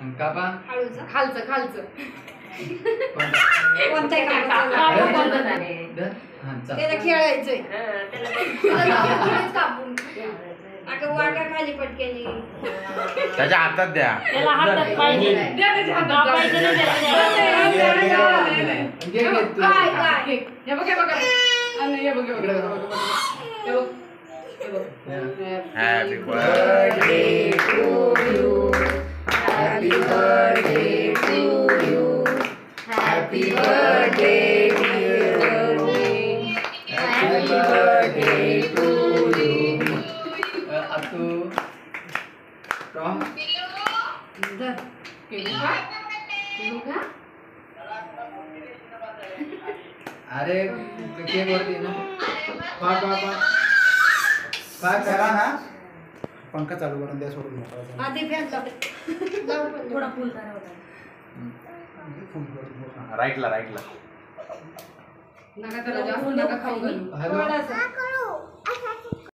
कापा हळूचा खालचं खालचं कोणत्या कापायचं? हां चल त्याला खेळायचंय थोडीच कापून अगं वागा खाली पटकेली त्याच्या हातात द्या. त्याला हातात पाहिजे कापायचं नाही त्याला. घे घे तू काय काय हे बघ हे बघ आणि हे बघ हे बघ हे बघ happy birthday to you happy birthday to you happy birthday happy birthday to you अतू टॉम अरे केक वरती ना पा पा पा पा करा ना पंखा चालू करून द्या सोडून मोकळा आधी फॅन लाव थोडा फुल करा होता. राईटला नका त्याला जास्त नका खाऊ घालू हॅलो थोडासा